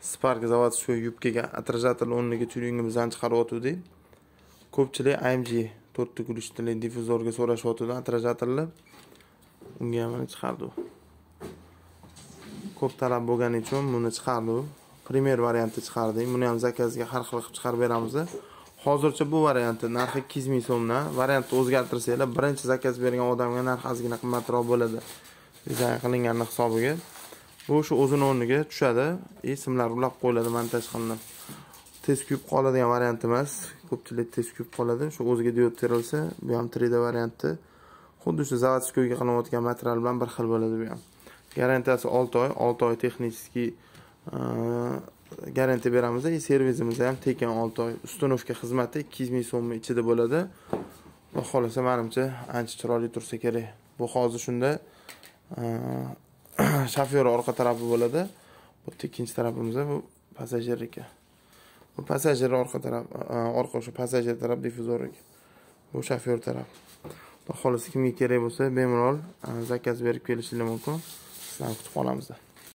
Spark zavodskoy yubkaga attrajator o'rniga tyuringimizdan chiqarib o'tdik. Ko'pchilik AMG 4 kulishli difuzorga so'rashyapti, attrajatorlar. Unga ham chiqardik. Ko'p talab bo'lgani uchun buni chiqardik. Primer variantni chiqardik. Buni ham zakazga har xil qilib chiqarib beramiz. Hozircha bu variantni narxi 200 ming so'mdan. Variantni o'zgartirsanglar, birinchi zakaz bergan odamga narx ozgina qimmatroq bo'ladi. Dizayn qilingan hisobiga. Bu shu o'zini o'rniga tushadi. Simlar ulab qo'yiladi, montaj qilinadi. Tez kuyib qoladigan variant emas. Ko'pchilik tez kuyib qoladi. Shu o'ziga diod terilsa, bu ham 3D varianti. Xuddi shu zavodskoyga qilinayotgan material bilan bir xil bo'ladi bu ham. Garantiyasi 6 oy, 6 oy texnik garantiya beramiz. Servisimiz ham tekin 6 oy. Ustunovka xizmati 200 ming so'm ichida bo'ladi. Va xolasa menimcha ancha chiroyli tursa kerak. Bu hozir shunda shofyor orqa tarafi bo'ladi. Bu ikkinchi tarafimiz bu passajir ekan. Bu passajir orqa taraf, o'sha passajir taraf difuzor ekan. Bu shofyor taraf. Xulosa kimga kerak bo'lsa, bemalol zakaz berib kelishingiz mumkin. Sizlarni kutib qolamiz.